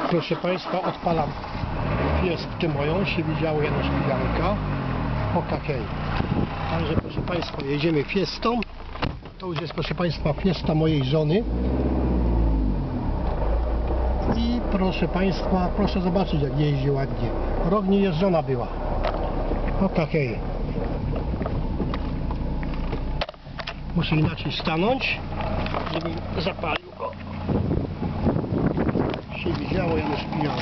Proszę Państwa, odpalam fiestę moją, się widziało jedno szpigarka. Okej. Także proszę Państwa, jedziemy fiestą. To już jest, proszę Państwa, fiesta mojej żony. I proszę Państwa, proszę zobaczyć, jak jeździ ładnie. Rok nie jeżdżona była. Okej. Muszę inaczej stanąć, żebym zapalił go. Się widziało, ja już pijałem.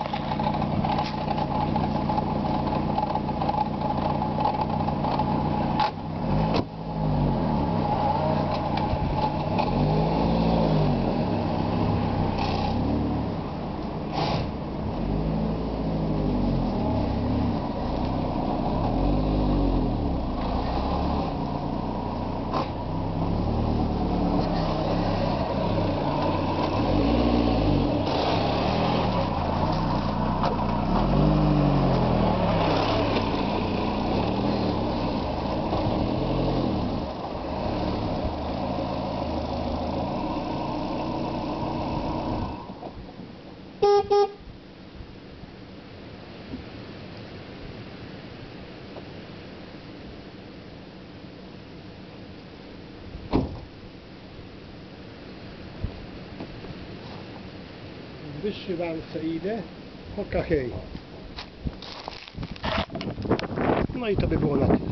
W wyszywance idę. Okej. No i to by było na tyle.